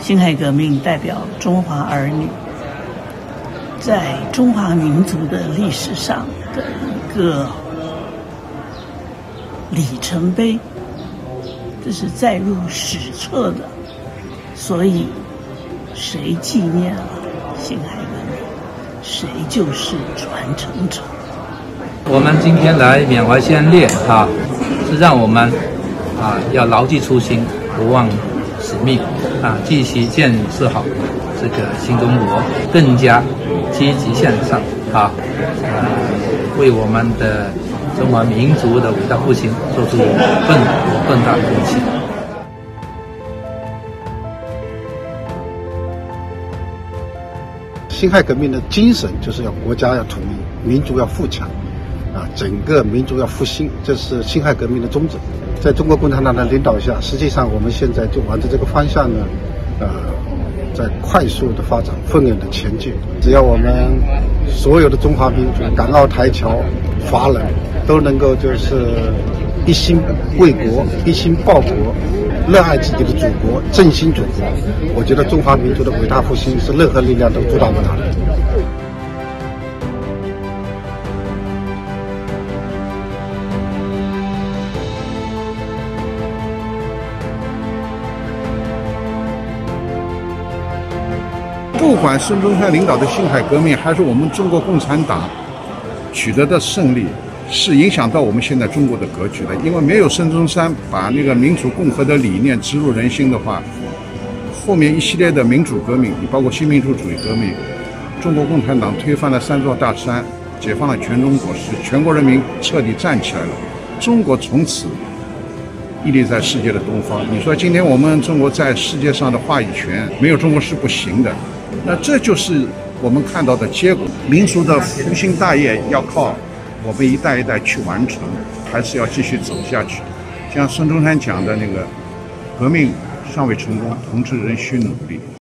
辛亥革命代表中华儿女在中华民族的历史上的一个里程碑，这是载入史册的。所以，谁纪念了辛亥革命，谁就是传承者。 我们今天来缅怀先烈是让我们要牢记初心，不忘使命继续建设好这个新中国，更加积极向上为我们的中华民族的伟大复兴做出更大的贡献。 辛亥革命的精神就是要国家要统一，民族要富强整个民族要复兴，这是辛亥革命的宗旨。在中国共产党的领导下，实际上我们现在就往着这个方向呢在快速的发展，奋勇的前进。只要我们所有的中华民族，港澳台侨华人都能够就是一心为国，一心报国，热爱自己的祖国，振兴祖国，我觉得中华民族的伟大复兴是任何力量都阻挡不了的。 不管孙中山领导的辛亥革命，还是我们中国共产党取得的胜利，是影响到我们现在中国的格局的。因为没有孙中山把那个民主共和的理念植入人心的话，后面一系列的民主革命，包括新民主主义革命，中国共产党推翻了三座大山，解放了全中国，使全国人民彻底站起来了。中国从此屹立在世界的东方。你说今天我们中国在世界上的话语权，没有中国是不行的。那这就是我们看到的结果。民族的复兴大业要靠我们一代一代去完成，还是要继续走下去。像孙中山讲的那个，革命尚未成功，同志仍需努力。